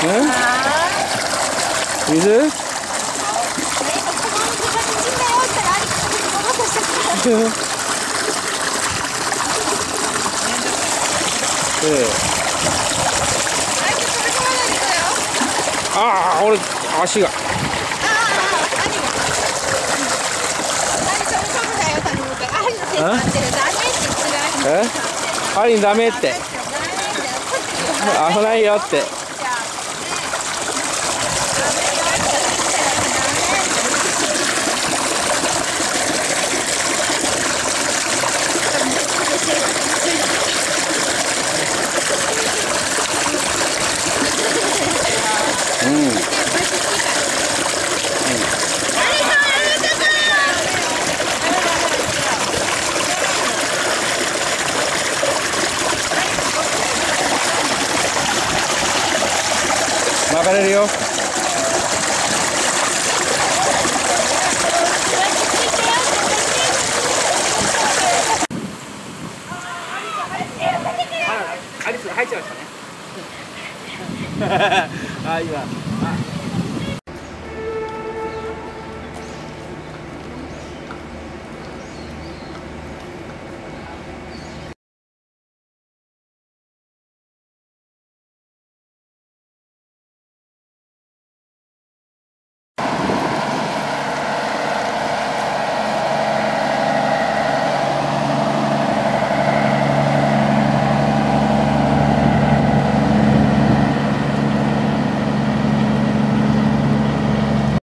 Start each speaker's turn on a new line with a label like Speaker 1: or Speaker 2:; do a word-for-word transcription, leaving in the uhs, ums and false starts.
Speaker 1: 水ああ、俺足が。え？アリンダメって。危ないよって。うん。巻かれるよ。アリスが入っちゃいましたね。あ、今。